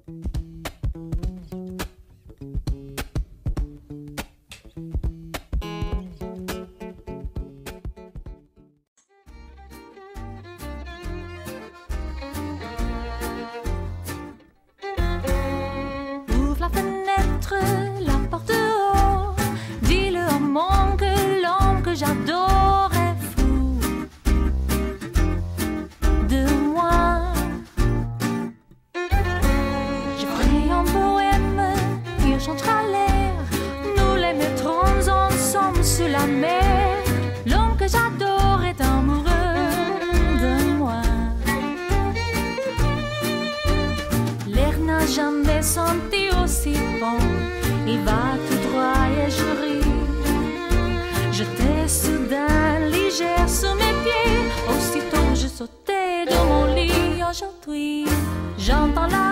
Ouvre la fenêtre, la porte haut. Dis-le au monde que l'homme que j'adore est fou de moi. Je ferai un poème, il chantera l'air. Nous les mettrons ensemble sur la mer. L'homme que j'adore est amoureux de moi. L'air n'a jamais senti aussi bon. Il va tout droit et je ris. J'étais soudain légère sous mes pieds. Aussitôt je sautais dans mon lit. Aujourd'hui j'entends la